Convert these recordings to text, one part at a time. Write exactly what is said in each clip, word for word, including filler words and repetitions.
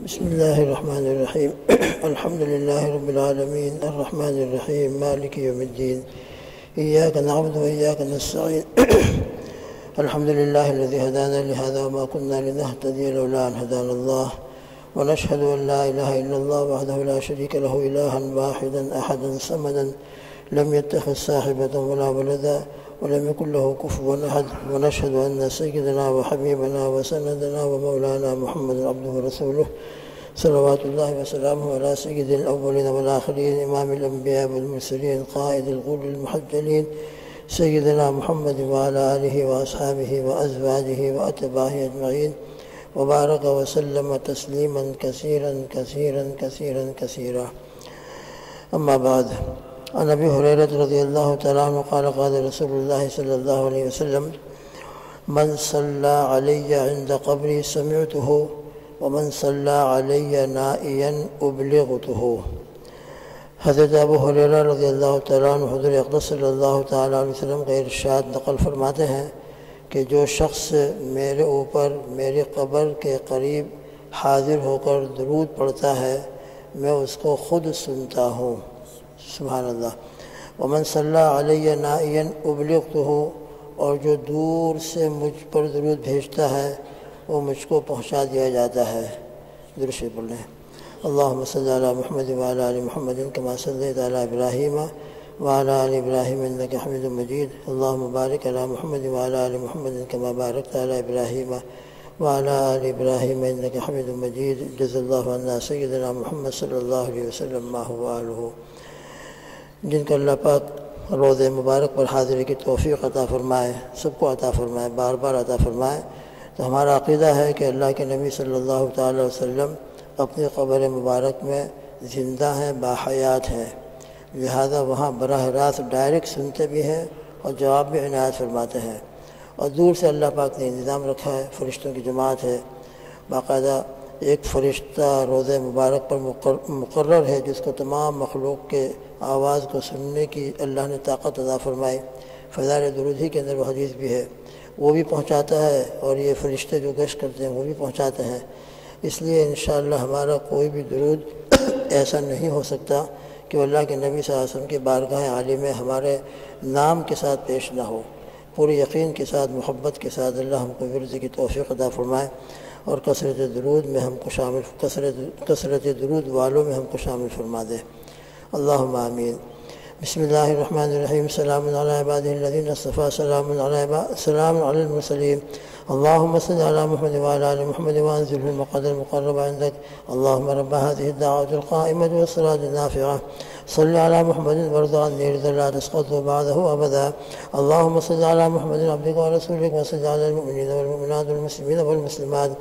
बिस्मिल्लाहिर्रहमानिर्रहीम अल्हम्दुलिल्लाहि रब्बिल आलमीन अर्रहमानिर्रहीम मालिकि यौमिद्दीन इय्याका नअबुदु व इय्याका नस्तईन अल्हम्दुलिल्लाहिल्लज़ी हदाना लिहाज़ा वमा कुन्ना लिनहतदिया लौला अन हदानल्लाह व नशहदु अन ला इलाहा इल्लल्लाह वहदहु ला शरीका लहु इलाहन वाहिदन अहदन समदन लम यत्तखिज़ साहिबतन वला वलदा वलम यकुन लहु कुफुवन अहद व नशहदु अन्न सय्यदना व हबीबना व सनदना व मौलाना मुहम्मदन अब्दुहु व रसूलुहु सल्लल्लाहु व सल्लम अला सय्यिदिल अव्वलीन वल आखिरीन इमामिल अंबिया वल मुरसलीन क़ाइदिल ग़ुर्रिल मुहज्जलीन सय्यदना मुहम्मद व अला आलिहि व अस्हाबिहि व अज़वाजिहि व अतबाहि अजमईन व बारक व सल्लम तस्लीमन कसीरन कसीरन कसीरन कसीरा अम्मा बाद अन अबी हुरैरह रज़ियल्लाहु तआला अन्हु क़ाल क़ाल रसूलुल्लाह सल्लल्लाहु अलैहि वसल्लम मन सल्ला अलैया इंद क़ब्री समिअतुहु व मन सल्ला अलैया नाइयन उबलिग़तुहु। हज़रत अबू हुरैरह रज़ियल्लाहु तआला अन्हु हुज़ूर अक़दस सल्लल्लाहु तआला अलैहि वसल्लम का इरशाद नक़ल फरमाते हैं कि जो शख्स मेरे ऊपर मेरी क़ब्र के करीब हाज़िर होकर दुरूद पढ़ता है मैं उसको ख़ुद सुनता हूँ। सुभान अल्लाह। वमन सल्ला अलैया नाइयन उबलिग़तुहु, और जो दूर से मुझ पर दुरूद भेजता है वो मुझको पहुँचा दिया जाता है। दुरूद शरीफ पढ़ लें। अल्लाहुम्मा सल्लि अला मुहम्मद व अला आलि मुहम्मद कमा सल्लैता अला इब्राहीम व अला आलि इब्राहीम इन्नका हमीदुम मजीद। अल्लाहुम्मा बारिक अला मुहम्मद व अला आलि मुहम्मद कमा बारकता अला इब्राहीम व अला आलि इब्राहीम इन्नका हमीदुम मजीद। जज़ल्लाहु अन्ना सय्यदना मुहम्मद सल्लल्लाहु अलैहि वसल्लम मा हुवा आलुहु। जिनको अल्लाह पाक रोज़े मुबारक पर हाज़िरी की तौफ़ीक़ अता फ़रमाए, सबको अता फ़रमाए, बार बार अता फ़रमाए। तो हमारा अक़ीदा है कि अल्लाह के नबी सल्लल्लाहु तआला अलैहि वसल्लम अपनी क़ब्र मुबारक में ज़िंदा हैं, बाहयात हैं, लिहाजा वहाँ बराह रास्त डायरेक्ट सुनते भी हैं और जवाब भी इनायत फ़रमाते हैं। और दूर से अल्लाह पाक ने इंतज़ाम रखा है, फ़रिश्तों की जमात है, बाकायदा एक फ़रिश्ता रोज़े मुबारक पर मुक़र्रर है जिसको तमाम मखलूक के आवाज़ को सुनने की अल्लाह ने ताकत अता फ़रमाई। फ़ज़ाइल दुरूद ही के अंदर वो हदीस भी है, वो भी पहुँचाता है और ये फ़रिश्ते जो गश्त करते हैं वो भी पहुँचाते हैं। इसलिए इंशाअल्लाह हमारा कोई भी दुरूद ऐसा नहीं हो सकता कि अल्लाह के नबी सल्लल्लाहु अलैहि वसल्लम की बारगाह आली में हमारे नाम के साथ पेश ना हो। पूरे यकीन के साथ, मोहब्बत के साथ अल्लाह हमको विरज़ की तौफ़ीक़ अता फ़रमाए और कसरत दुरूद में हमको शामिल कसरत कसरत दुरूद वालों में हमको शामिल फरमा दे। अल्लाहुम्मा आमीन। बिस्मिल्लाहिर्रहमानिर्रहीम। सलामुन अला इबादिल्लज़ीना इस्तफ़ा सलामुन अला सलामुन अलल मुरसलीन। अल्लाहुम्मा सल्लि अला मुहम्मद व अला आलि मुहम्मद व अंज़िलहुल मक़ादिल मुक़र्रबा इंदक। अल्लाहुम्मा रब्ब हाज़िहि दाअवतिल क़ाइमति वस्सलातिन नाफ़िअह सल्लि अला मुहम्मदिन वरज़ा अन्नी रिज़ा ला तस्क़तु बअदहु अबदा। अल्लाहुम्मा सल्लि अला मुहम्मदिन अब्दिका व रसूलिका व सल्लि अलल मुमिनीना वल मुमिनात वल मुस्लिमीना वल मुस्लिमात।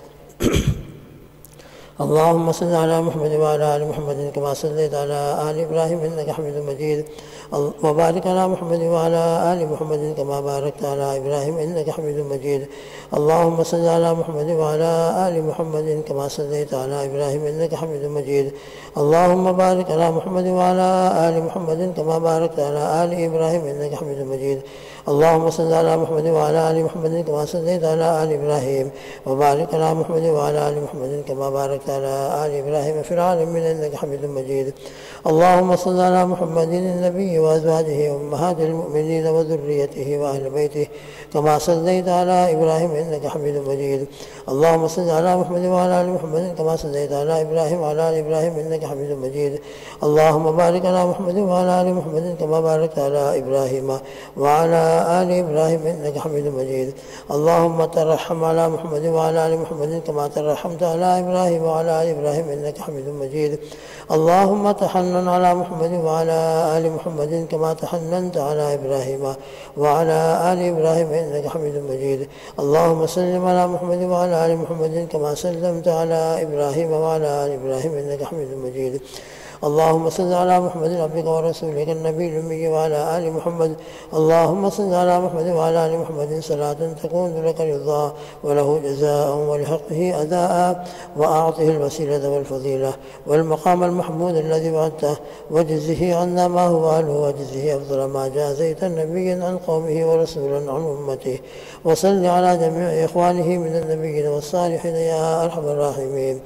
अल्लाहुम्मा सल्लि अला मुहम्मद व अला आलि मुहम्मद कमा सल्लैता अला आलि इब्राहीम इन्नका हमीदुम मजीद। व बारिक अला मुहम्मद व अला आलि मुहम्मद कमा बारकता अला इब्राहीम इन्नका हमीदुम मजीद। अल्लाहुम्मा सल्लि अला मुहम्मद व अला आलि मुहम्मद कमा सल्लैता अला इब्राहीम इन्नका हमीदुम मजीद। अल्लाहुम्मा बारिक अला मुहम्मद व अला आलि मुहम्मद कमा बारकता अला आलि इब्राहीम इन्नका हमीदुम मजीद। अल्लाहुम्मा सल्लि अला मुहम्मद व अला आलि मुहम्मद कमा सल्लैता अला आलि इब्राहीम व बारिक अला मुहम्मद व अला आलि मुहम्मद कमा बारकता अला आलि इब्राहीम फिल आलमीन इन्नका हमीदुम मजीद। अल्लाहुम्मा सल्लि अला मुहम्मदिन नबी व अज़वाजिहि व उम्महातिल मुमिनीन व ज़ुर्रिय्यतिहि व अहलि बैतिहि कमा सल्लैता अला इब्राहीम इन्नका हमीदुम मजीद। अल्लाहुम्मा सल्लि अला मुहम्मद व अला आलि मुहम्मद कमा सल्लैता अला इब्राहीम व अला आलि इब्राहीम इन्नका हमीदुम मजीद। अल्लाहुम्मा बारिक अला मुहम्मद व अला आलि मुहम्मद कमा बारकता अला इब्राहीम व अला आलि इब्राहीम इन्नका हमीदुम मजीद। अल्लाहुम्मा तरहम अला मुहम्मद व अला आलि मुहम्मद कमा तरहमता अला इब्राहीम व अला आलि इब्राहीम इन्नका हमीदुम मजीद। अल्लाहुम्मा तहन्नन अला मुहम्मद व अला आलि मुहम्मद कमा तहन्ननता अला इब्राहीम व अला आलि इब्राहीम इन्नका हमीदुम मजीद। अल्लाहुम्मा सल्लिम अला मुहम्मद व अला आलि मुहम्मद कमा सल्लमता अला इब्राहीम व अला आलि इब्राहीम इन्नका हमीदुम मजीद। अल्लाहुम्मा सल्लि अला मुहम्मद अब्दिका व रसूलिका नबील उम्मी व अला आलि मुहम्मद। अल्लाहुम्मा सल्लि अला मुहम्मद व अला आलि मुहम्मद सलातन तकूनु लका रिज़ा व लहु जज़ाअन व लिहक़्क़िहि अदाअ व अअतिहिल वसीलता वल फ़ज़ीला वल मक़ामल महमूद अल्लज़ी वअदतहु वजज़िहि अन्ना मा हुवा अहलुहु वजज़िहि अफ़ज़ल मा जाज़ैता नबिय्यन अन क़ौमिहि व रसूलन अन उम्मतिहि व सल्लि अला जमीइ इख़्वानिहि मिनन नबिय्यीन वस्सालिहीन या अरहमर राहिमीन।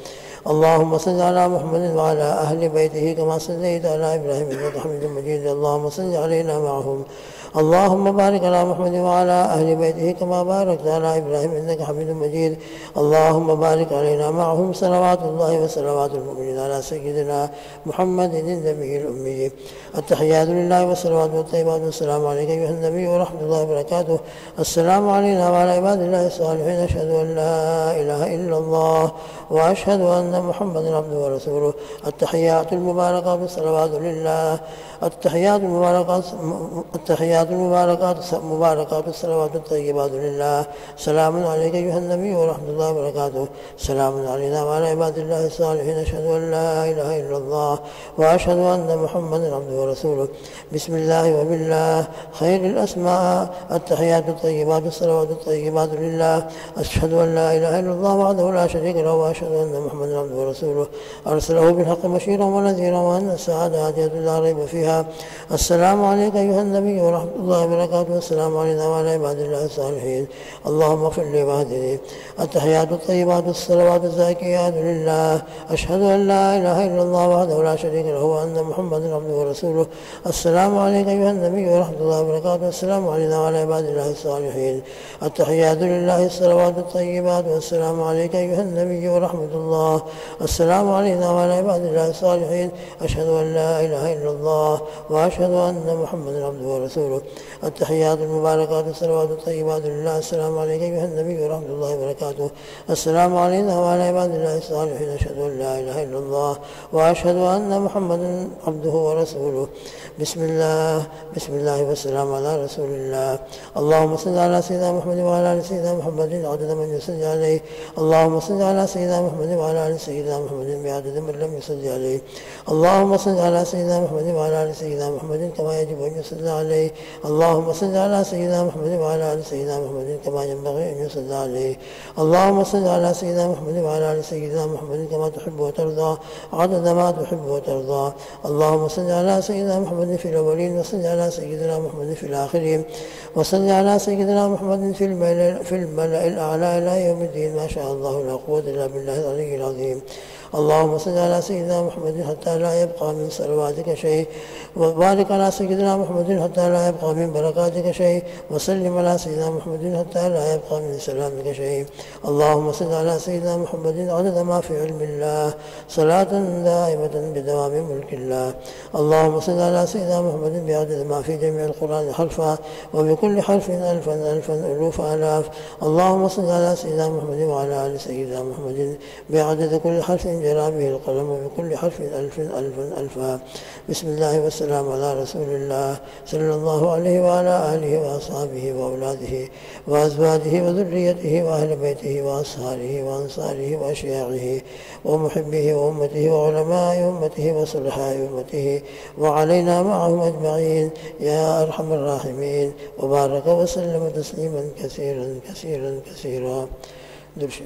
اللهم صل على محمد وعلى أهل بيته كما صليت على إبراهيم إنك حميد مجيد اللهم صل علينا معهم اللهم بارك على محمد وعلى أهل بيته كما باركت على إبراهيم إنك حميد مجيد اللهم بارك علينا معهم صلوات الله وصلوات المؤمنين على سيدنا محمد النبي الأمي التحيات لله والصلوات والطيبات والسلام عليك أيها النبي ورحمة الله وبركاته السلام علينا وعلى عباد الله الصالحين أشهد أن لا إله إلا الله وأشهد أن محمدا عبده ورسوله التحيات المباركات الصلوات لله التحيات المباركات التحيات المباركات مباركات الصلوات الطيبات لله سلام عليك أيها النبي ورحمة الله وبركاته سلام علينا وعلى عباد الله الصالحين أشهد أن لا إله إلا الله وأشهد أن محمدا عبده ورسوله بسم الله وبالله خير الأسماء التحيات الطيبات الصلوات الطيبات لله أشهد أن لا إله إلا الله وحده لا شريك له وأشهد أن محمدا عبده ورسوله أرسله بالحق بشيرا ونذيرا وأن السعادة هادية لا ريب فيها السلام عليك أيها النبي ورحمة الله وبركاته السلام علينا وعلى عباد الله الصالحين اللهم اغفر لي واهدني التحيات الطيبات الصلوات الزاكيات لله أشهد أن لا إله إلا الله وحده لا شريك له وأن محمدا عبده ورسوله السلام عليك أيها النبي ورحمة الله وبركاته السلام علينا وعلى عباد الله الصالحين التحيات لله الصلوات الطيبات والسلام عليك أيها النبي ورحمة الله السلام علينا وعلى عباد الله الصالحين أشهد أن لا إله إلا الله وأشهد أن محمدا عبده ورسوله التحيات المباركات الصلوات الطيبات لله السلام عليك أيها النبي ورحمة الله وبركاته السلام علينا وعلى عباد الله الصالحين أشهد أن لا إله إلا الله وأشهد أن محمدا عبده ورسوله بسم الله بسم الله والسلام على رسول الله اللهم صل على سيدنا محمد وعلى آل سيدنا محمد عدد من يصلي عليه اللهم صل على سيدنا محمد وعلى آل سيدنا محمد بعدد من لم يصلي عليه اللهم صل على سيدنا محمد وعلى آل سيدنا محمد كما يجب أن يصلى عليه اللهم صل على سيدنا محمد وعلى آل سيدنا محمد كما ينبغي أن يصلى عليه اللهم صل على سيدنا محمد وعلى آل سيدنا محمد كما تحب وترضى عدد ما تحب وترضى اللهم صل على سيدنا محمد في الأولين وصل على سيدنا محمد في الآخرين وصل على سيدنا محمد في الملأ, في الملأ الأعلى إلى يوم الدين ما شاء الله لا قوة إلا بالله العلي العظيم اللهم صل على سيدنا محمد حتى لا يبقى من صلواتك شيء وبارك على سيدنا محمد حتى لا يبقى من بركاتك شيء وسلم على سيدنا محمد حتى لا يبقى من سلامك شيء اللهم صل على سيدنا محمد عدد ما في علم الله صلاة دائمة بدوام ملك الله اللهم صل على سيدنا محمد بعدد ما في جميع القرآن حرفا وبكل حرف ألفا ألفا ألوف آلاف اللهم صل على سيدنا محمد وعلى آل سيدنا محمد بعدد كل حرف جرى به القلم وبكل حرف ألف ألفا ألفا بسم الله والسلام على رسول الله صلى الله عليه وعلى آله وأصحابه وأولاده وأزواجه وذريته وأهل بيته وأصهاره وأنصاره وأشياعه ومحبه وأمته وعلماء أمته وصلحاء أمته وعلينا معهم أجمعين يا أرحم الراحمين وبارك وسلم تسليما كثيرا كثيرا كثيرا درشد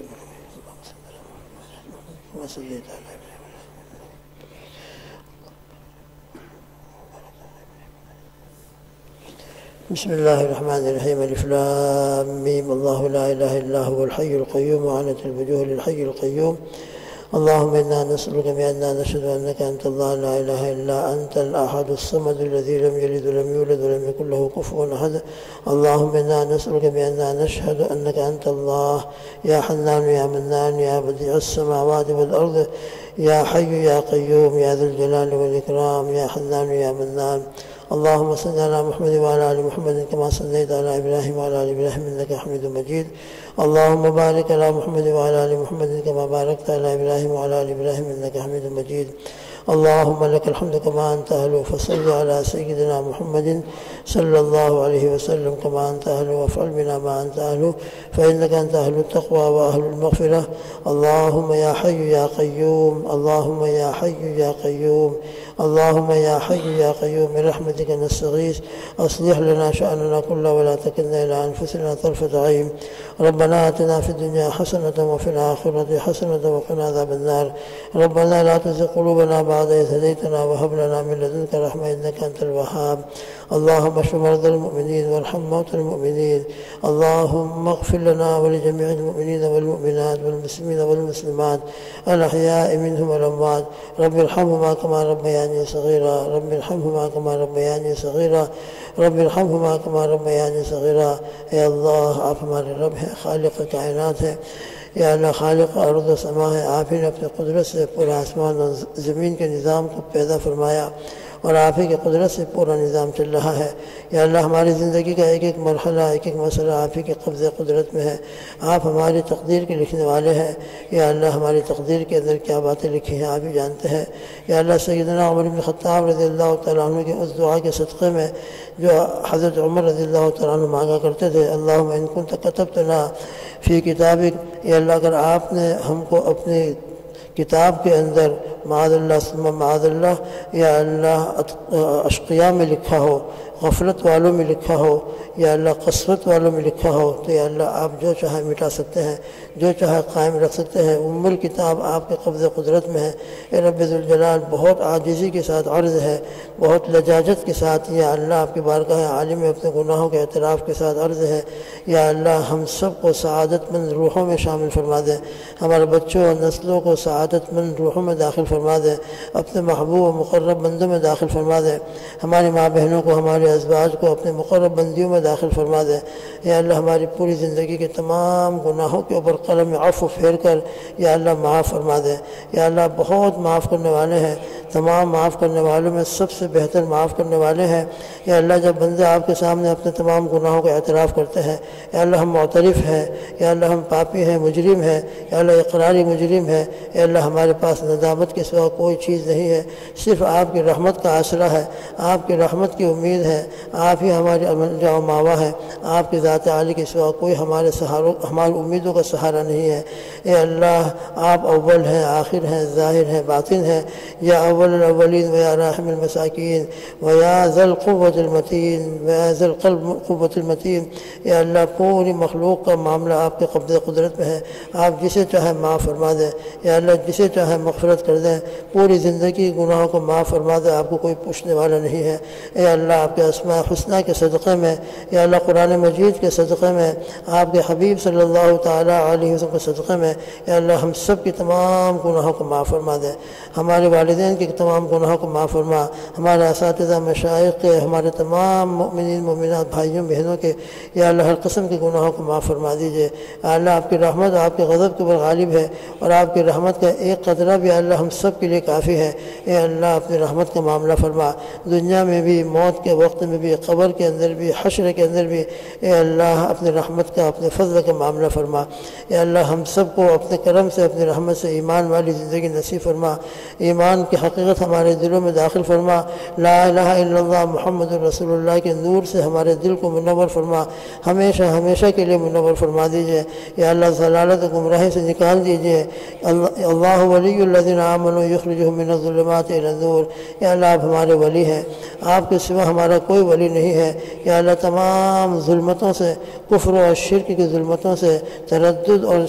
وصليت على بسم الله الرحمن الرحيم الف لام ميم الله لا اله الا هو الحي القيوم وعنت الوجوه للحي القيوم اللهم إنا نسألك بأننا نشهد أنك أنت الله لا إله إلا أنت الأحد الصمد الذي لم يلد ولم يولد ولم يكن له كفوا أحد اللهم إنا نسألك بأننا نشهد أنك أنت الله يا حنان يا منان يا بديع السماوات والأرض يا حي يا قيوم يا ذا الجلال والإكرام يا حنان يا منان اللهم صل على محمد وعلى آل محمد كما صليت على إبراهيم وعلى آل إبراهيم إنك حميد مجيد اللهم بارك على محمد وعلى آل محمد كما باركت على إبراهيم وعلى آل إبراهيم إنك حميد مجيد اللهم لك الحمد كما أنت أهل فصل على سيدنا محمد صلى الله عليه وسلم كما أنت أهل وافعل بنا ما أنت أهل فإنك أنت أهل التقوى وأهل المغفرة اللهم يا حي يا قيوم اللهم يا حي يا قيوم अल्लाहुम्मा या हय्यु या क़य्यूम बिरहमतिका नस्तगीस अस्लिह लना शअनना कुल्लहु व ला तकिलना इला अनफुसिना तर्फत ऐन रब्बना आतिना फिद दुनिया हसनतन व फिल आखिरति हसनतन व क़िना अज़ाबन्नार रब्बना ला तुज़िग़ क़ुलूबना बअद इज़ हदैतना व हब लना मिन लदुनका रहमा इन्नका अंतल वहाब अल्लाहुम्मा अश्फ़ि मर्दल मुमिनीन वरहम मौतल मुमिनीन अल्लाहुम्मा इग़फ़िर लना व लिजमीइल मुमिनीन वल मुमिनात वल मुस्लिमीन वल मुस्लिमात अल अहयाइ मिनहुम वल अमवात रब्बिरहमहुमा कमा रब्बयानी सग़ीरा रब्बिरहमहुमा कमा रब्बयानी सग़ीरा रब्बिरहमहुमा कमा रब्बयानी सग़ीरा। या अल्लाह, आप हमारे रब हैं, खालिक़ कायनात है। या अल्लाह, खालिक़ अर्ज़ व समा है। आप ही ने अपनी कुदरत से पूरा आसमान और ज़मीन के निज़ाम को पैदा फरमाया और आप ही की कुदरत से पूरा निज़ाम चल रहा है। या अल्लाह, हमारी ज़िंदगी का एक एक मरहला, एक एक मसला आप ही के कब्ज़े कुदरत में है। आप हमारी तकदीर के लिखने वाले हैं। या अल्लाह, हमारी तकदीर के अंदर क्या बातें लिखी हैं आप ही जानते हैं। या अल्लाह, सय्यदना उमर इब्न ख़त्ताब रज़ियल्लाहु तआला अन्हु के उस दुआ के सदक़े में जो हज़रत उमर रज़ियल्लाहु तआला अन्हु मांगा करते थे, अल्लाहुम्मा इन कुन्त कतब्तना फ़ी किताबिक, या अल्लाह, अगर आपने हमको अपनी किताब के अंदर माअज़ल्लाह सुम्मा माअज़ल्लाह या अल्लाह अशक़िया में लिखा हो, गफलत वालों में लिखा हो, या अल्लाह कसरत वालों में लिखा हो, तो या अल्लाह, आप जो चाहे मिटा सकते हैं, जो चाहे कायम रख सकते हैं। उम्मुल किताब आपके कब्ज़े कुदरत में है। ए रब्बे ज़ुल जलाल, बहुत आजिज़ी के साथ अर्ज़ है, बहुत लजाजत के साथ या अल्लाह आपकी बारगाह आली में अपने गुनाहों के एतराफ़ के साथ अर्ज़ है। या अल्लाह, हम सब को सआदतमंद रूहों में शामिल फरमा दें, हमारे बच्चों और नस्लों को सआदतमंद रूहों में दाखिल फरमा दें, अपने महबूब और मुक़र्रब बंदों में दाखिल फरमा दें। हमारी माँ बहनों को, हमारे अज़वाज को अपने मुक़र्रब बंदियों में दाखिल फरमा दें। या अल्लाह, हमारी पूरी ज़िंदगी के तमाम गुनाहों के ऊपर कलम अफ़्व फेर कर या अल्लाह माफ़ फरमा दें। या अल्लाह, बहुत माफ़ करने वाले हैं, तमाम माफ़ करने वालों में सबसे बेहतर माफ़ करने वाले हैं। या अल्लाह, जब बंदे आपके सामने अपने तमाम गुनाहों का एतराफ़ करते हैं, या अल्लाह, हम मुअतरिफ़ हैं, या अल्लाह, हम पापी हैं, मुजरिम हैं, या अल्लाह, इक़रारी मुजरिम हैं। या अल्लाह, हमारे पास नदामत के सिवा कोई चीज़ नहीं है, सिर्फ़ आपकी रहमत का आसरा है, आपकी रहमत की उम्मीद है। आप ही हमारी जाओ मावा है, आपकी ज़ात आली के सिवा कोई हमारे सहारों हमारी उम्मीदों का सहारा नहीं है। ए अल्लाह, आप अव्वल हैं, आखिर हैं, ज़ाहिर हैं, बातिन हैं। या अव्वल अव्वलीन व या राहिमुल मसाकीन व या ज़ल क़ुव्वतिल मतीन व या ज़ल क़ुव्वतिल मतीन। या अल्लाह, पूरी मखलूक का मामला आपके कब्ज़े कुदरत में है। आप जिसे चाहे माफ़ फरमा दें। या अल्लाह, जिसे चाहे मग़फ़िरत कर दें, पूरी ज़िंदगी गुनाहों को माफ़ फरमा दें, आपको कोई पूछने वाला नहीं है। ए अल्लाह, आपके अस्मा हुस्ना के सदक़े में, या अल्लाह, कुरान मजीद के सदक़े में, आपके हबीब सल्लल्लाहु तआला अलैहि वसल्लम के सदक़े में, या अल्लाह, हम सब की तमाम गुनाहों को माफ़ फरमा दें। हमारे वालिदैन के तमाम गुनाहों को माफ़ फरमा, हमारे असातिज़ा मशाइख़ के, हमारे तमाम मुमिनीन मुमिनात भाइयों बहनों के, या अल्लाह, हर किस्म के गुनाहों को माफ़ फरमा दीजिए। अल्लाह, आपकी रहमत आपके ग़ज़ब के ऊपर गालिब है और आपकी रहमत का एक क़तरा भी अल्लाह हम सब के लिए काफ़ी है। ए अल्लाह, अपनी रहमत का मामला फरमा, दुनिया में भी, मौत के वक्त में भी, क़ब्र के अंदर भी, हश्र के अंदर भी। ए अल्लाह, अपनी रहमत का, अपने फ़ज़ल का मामला फरमा। या अल्लाह, हम सब को अपने करम से, अपनी रहमत से ईमान वाली ज़िंदगी नसीब फरमा, ईमान की हकीकत हमारे दिलों में दाखिल फरमा। ला इलाहा इल्लल्लाह मुहम्मदुर रसूलुल्लाह के नूर से हमारे दिल को मुनव्वर फरमा, हमेशा हमेशा के लिए मुनव्वर फरमा दीजिए। या अल्लाह, ज़लालत गुमराही से निकाल दीजिए। अल्लाह वलियुल्लज़ीना आमनू युख़रिजुहुम मिनज़्ज़ुलुमाति इलन-नूर। या अल्लाह, आप हमारे वली हैं, आपके सिवा हमारा कोई वली नहीं है। या अल्लाह, तमाम ज़ुल्मतों से, कुफ्र और शिर्क की ज़ुल्मतों से, तरद्दुद और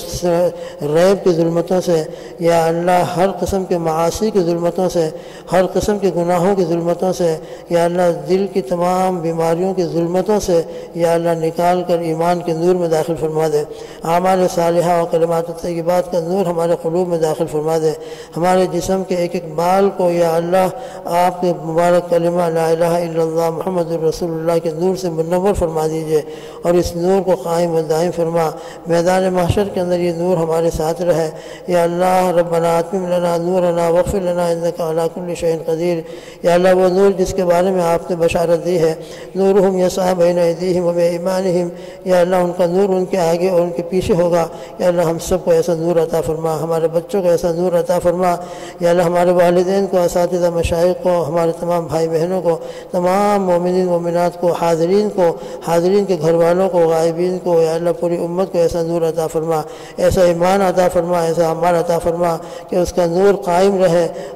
रैब की ज़ुल्मतों से, या अल्लाह, हर किस्म के मासी की ज़ुल्मतों से, हर किस्म के गुनाहों की ज़ुल्मतों से, या अल्लाह, दिल की तमाम बीमारियों की ज़ुल्मतों से, या अल्लाह, निकाल कर ईमान के नूर में दाखिल फरमा दे। आमाल सालिहा और कलिमात तय्यबात का नूर हमारे क़ुलूब में दाखिल फरमा दे। हमारे जिस्म के एक एक बाल को या अल्लाह, आपके मुबारक कलिमा ला इलाहा इल्लल्लाह मुहम्मदुर रसूलुल्लाह के नूर से मुनव्वर फरमा दीजिए और इस नूर को कायम व दायम फरमा। मैदान महशर के अंदर ये नूर हमारे साथ रहे। या अल्लाह, रब्बना अत्मिम लना नूरना वग़फ़िर लना इन्नका अला कुल्लि शैइन क़दीर। या अल्लाह, वो नूर जिसके बारे में आपने बशारत दी है, नूरुहुम यसअ बैना अयदीहिम व बिअयमानिहिम। या अल्लाह, उनका नूर उनके आगे और उनके पीछे होगा। या अल्लाह, हम सब को ऐसा नूर अता फरमा, हमारे बच्चों को ऐसा नूर अता फरमा। या अल्लाह, हमारे वालिदैन को, असातिज़ा मशाइख़ को, हमारे तमाम भाई बहनों को, तमाम मोमिनीन मोमिनात को, हाज़रीन को, हाज़रीन के घर वालों को, गायबीन को, या अल्लाह, पूरी उम्मत को ऐसा नूर अता फरमा, ऐसा ईमान अता फरमा, ऐसा अमाल अता फरमा कि उसका नूर कायम रहे और क़यामत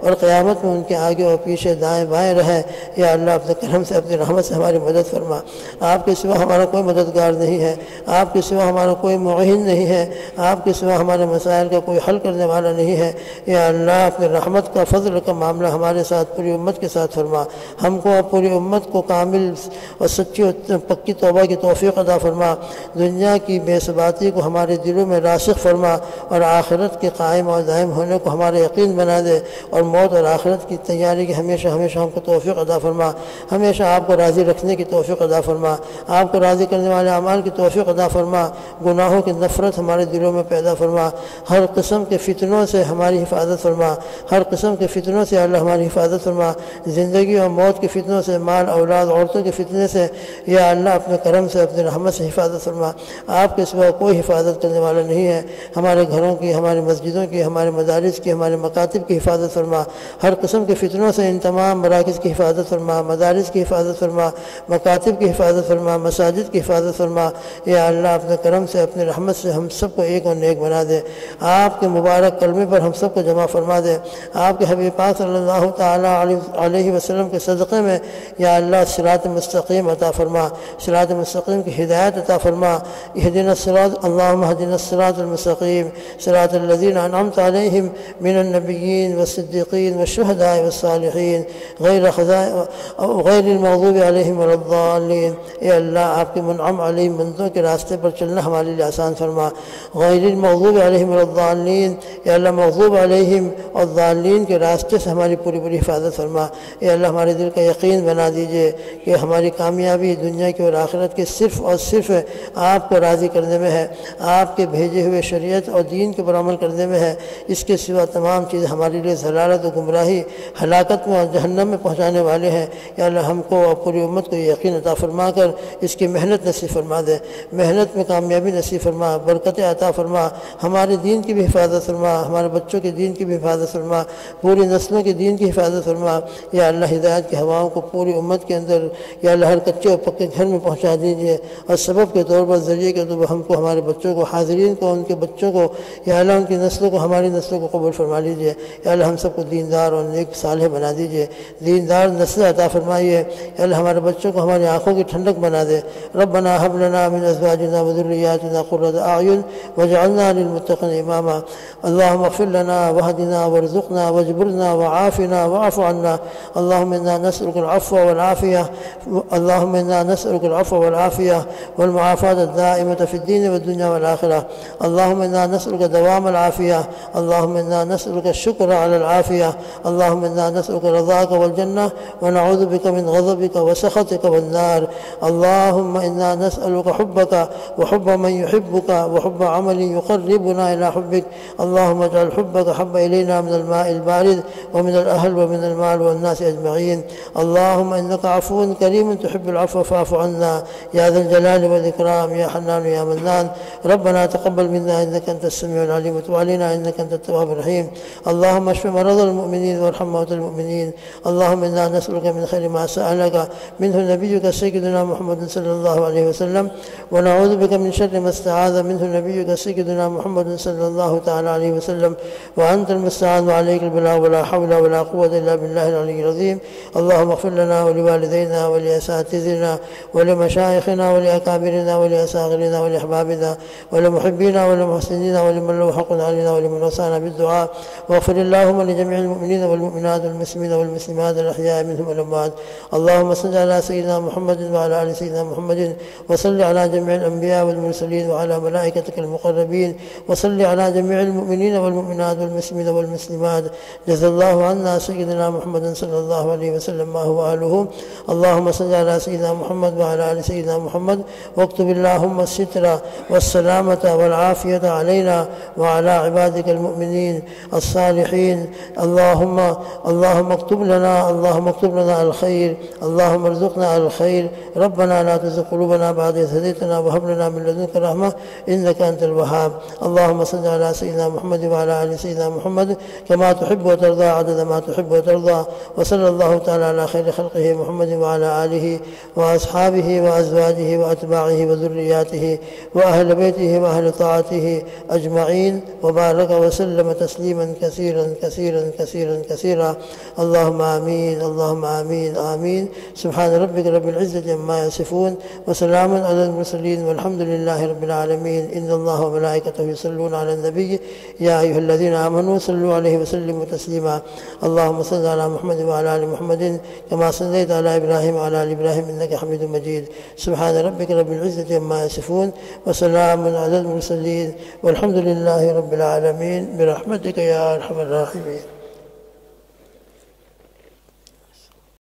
क़यामत में उनके आगे और पीछे दाएँ बाएँ रहे। या अल्लाह अपने करम से अपनी रहमत से हमारी मदद फरमा। आपके सिवा हमारा कोई मददगार नहीं है, आपके सिवा हमारा कोई मुईन नहीं है, आपके सिवा हमारे मसाइल का कोई हल करने वाला नहीं है। या अल्लाह अपने रहमत का फ़ज़ल का मामला हमारे साथ पूरी उम्मत के साथ फरमा। हमको और पूरी उम्मत को कामिल और सच्ची और पक्की तौबा की तौफ़ीक़ अता फरमा। दुनिया की बेसबाती को हमारे दिलों में रासिख़ फरमा और आखिरत के कायम और दायम होने को हमारे यकीन बना दे। और मौत और आखिरत की तैयारी की हमेशा हमेशा हमको तौफ़ीक़ अता फरमा। हमेशा आपको राज़ी रखने की तौफ़ीक़ अता फरमा, आपको राज़ी करने वाले अमाल की तौफ़ीक़ अता फरमा। गुनाहों की नफ़रत हमारे दिलों में पैदा फरमा। हर किस्म के फ़ितनों से हमारी हिफाजत फरमा, हर किस्म के फ़ितनों से अल्लाह हमारी हिफाजत फरमा। ज़िंदगी और मौत के फ़ितनों से, माल औलाद औरतों के फ़ितने से या अल्लाह अपने करम से अपनी रहमत से हिफाजत फरमा। आपके सिवा कोई हिफाजत करने वाला नहीं है। हमारे घरों की, हमारे मस्जिदों की, हमारे मदारिस की, हमारे मकातिब की हिफाजत फरमा। हर किस्म के फ़ितनों से इन तमाम मराकिज़ की हिफाजत फरमा, मदारिस की हिफाजत फरमा, मकातिब की हिफाजत फरमा, मसाजिद की हिफाजत फरमा। या अल्लाह अपने करम से अपनी रहमत से हम सबको एक और नेक बना दे। आपके मुबारक कलमे पर हम सबको जमा फरमा दे। आपके हबीब पाक सल्लल्लाहु तआला अलैहि वसल्लम के सदक़े में या अल्लाह सिरात मुस्तक़ीम अता फरमा, सिरात मुस्तक़ीम की हिदायत अता फरमा। इहदिना सिरात अल्लाहुम्मा हदिना सिरातल मुस्तक़ीम सिरातल लज़ीना अनअमता अलैहिम मिनन नबिय्यीन वस्सिद्दीक़ीन वश्शुहदाए वस्सालिहीन गैर ख़ज़ाइ गैरिल मग़ज़ूबि अलैहिम वलद्दाल्लीन। ए अल्लाह, आपके मुनअम अलैहिम बंदों के रास्ते पर चलना हमारे लिए आसान फरमा। गैरिल मग़ज़ूबि अलैहिम वलद्दाल्लीन, ए अल्लाह मग़ज़ूब अलैहिम और दाल्लीन के रास्ते से हमारी पूरी पूरी हिफाजत फरमा। ए अल्लाह, हमारे दिल का यकीन बना दीजिए कि हमारी कामयाबी दुनिया की और आखिरत के सिर्फ़ और सिर्फ़ आपको राज़ी करने में है, आपके भेजे हुए शरीयत और दीन के पर अमल करने में है। इसके सिवा तमाम चीज़ें हमारे लिए ज़लालत और गुमराही, हलाकत में और जहन्नम में पहुँचाने वाले हैं। या अल्लाह, हमको और पूरी उम्मत को यकीन अता फरमा कर इसकी मेहनत नसीब फरमा दे। मेहनत में कामयाबी नसीब फरमा, बरकत अता फरमा। हमारे दीन की भी हिफाजत फरमा, हमारे बच्चों के दीन की भी हिफाजत फरमा, पूरी नस्लों के दीन की हिफाजत फरमा। या अल्लाह, हिदायत की हवाओं को पूरी उम्मत के अंदर या अल्लाह हर कच्चे और पक्के घर में पहुँचा दीजिए। और सबब के तौर पर, ज़रिए के तौर पर हमको, हमारे बच्चों को, हाज़रीन को, उनके बच्चों को, या अल्लाह उनकी नस्लों को, हमारी नस्लों को कबूल फरमा लीजिए। या अल्लाह, हम सबको दीनदार और नेक सालेह बना दीजिए, दीनदार नस्ल अता फरमाइए। या अल्लाह, हमारे बच्चों को हमारी आँखों की ठंडक बना दे। रब्बना हब लना मिन अज़वाजिना व ज़ुर्रिय्यातिना क़ुर्रता अअयुन वजअलना लिलमुत्तक़ीना इमामा। अल्लाहुम्मा इग़फ़िर लना वहदिना वरज़ुक़ना वजबुरना वआफ़िना वअफ़ु अन्ना। अल्लाहुम्मा इन्ना नस्अलुकल अफ़्व वल आफ़िया अल्लाहुम्मा इन्ना नस्अलुकल अफ़्व वल आफ़िया वल मुआफ़ात अद-दाइमत फ़िद्दीन वद्दुन्या वल आख़िरह। अल्लाहुम्मा इन्ना नस्अलुका दवामल आफ़िया अल्लाहुम्मा इन्ना नस्अलुका शुक्र अलल आफ़िया अल्लाहुम्मा इन्ना नस्अलुका रज़ाका वल जन्नह व नऊज़ु बिका मिन ग़ज़बिका व सख़तिका वन नार। अल्लाहुम्मा इन्ना नस्अलुका हुब्बका व हुब्ब मन युहिब्बुका व हुब्ब अमलिन युक़र्रिबुना इला हुब्बिक। अल्लाहुम्मा इजअल हुब्बका हब्ब इलैना मिनल माइल बारिद व मिनल अहल व मिनल माल वन नास अजमईन। अल्लाहुम्मा इन्नका अफ़ुव्वुन करीमुन तुहिब्बुल अफ़्व फ़अफ़ु अन्ना या ज़ल जलालि वल इकराम या हन्नान या मन्नान। रब्बना तक़ब्बल मिन्ना इन्नका अंतस समीउल अलीम व तुब अलैना इन्नका अंतत तव्वाबुर रहीम। अल्लाहुम्मा अश्फ़ि मरज़ल मुमिनीन वरहम मौतल मुमिनीन। अल्लाहुम्मा इन्ना नस्अलुका मिन खैरि मा सअलका मिन्हु नबिय्युका सय्यिदुना मुहम्मद सल्लल्लाहु अलैहि वसल्लम व नऊज़ु बिका मिन शर्रि मा इस्तआज़ा मिन्हु नबिय्युका सय्यिदुना मुहम्मद सल्लल्लाहु तआला अलैहि वसल्लम व अंतल मुस्तआन व अलैकल बलाग़ व ला हौला व ला कुव्वता इल्ला बिल्लाहिल अलिय्यिल अज़ीम। अल्लाहुम्मा इग़फ़िर लना व लिवालिदैना व लिअसातिज़िना व लिमशाइख़िना व लिअकाबिरिना व लिअसाग़िरिना व लिअहबाबिना व लिमुहिब्बिना व लिमुहसिनीना व लिमन लहु हक़्क़ुन अलैना व लिमन वसाना बिद्दुआ। वग़फ़िर अल्लाहुम्मा लिजमीइल मुमिनीना वल मुमिनात वल मुस्लिमीना वल मुस्लिमात अल अहयाइ मिनहुम वल अमवात। अल्लाहुम्मा सल्लि अला सय्यिदिना मुहम्मदिन व अला आलि सय्यिदिना मुहम्मदिन व सल्लि अला जमीइल अंबिया वल मुरसलीन व अला मलाइकतिकल मुक़र्रबीन व सल्लि अला जमीइल मुमिनीना वल मुमिनात वल मुस्लिमीना वल मुस्लिमात। जज़ाल्लाहु अन्ना सय्यिदिना मुहम्मदिन सल्लल्लाहु अलैहि वसल्लम मा हुवा आलुहु। अल्लाहुम्मा सल्लि अला सय्यिदिना मुहम्मद व अला आलि सय्यिदिना मुहम्मद वक्तुब अल्लाहुम्मा सित्रा वस्सलामता वल आफ़ियता अलैना व अला इबादिकल मुमिनीन अस्सालिहीन। अल्लाहुम्मा अल्लाहुम्मा अक्तुब लना अल्लाहुम्मा अक्तुब लना अल खैर अल्लाहुम्मा अर्ज़ुक़ना अल खैर। रब्बना ला तुज़िग़ क़ुलूबना बअद इज़ हदैतना व हब लना मिन लदुनका रहमह इन्नका अंतल वहाब। अल्लाहुम्मा सल्लि अला सय्यिदिना मुहम्मद محمد وعلى آل سيدنا محمد كما تحب وترضى عدد ما تحب وترضى. وصلى الله تعالى على خير خلقه محمد وعلى آله وأصحابه وأزواجه وأتباعه وذرياته وأهل بيته وأهل طاعته أجمعين وبارك وسلم تسليما كثيرا كثيرا كثيرا كثيرا. اللهم آمين اللهم آمين آمين. سبحان ربك رب العزة عما يصفون وسلام على المرسلين والحمد لله رب العالمين. إن الله وملائكته يصلون على النبي يا أيها الذين آمنوا صلوا عليه وسلموا تسليما. اللهم صل على محمد وعلى آل محمد كما صليت على إبراهيم وعلى آل إبراهيم إنك حميد مجيد. سبحان ربك رب العزة عما يصفون وسلام على المرسلين والحمد لله رب العالمين برحمتك يا أرحم الراحمين.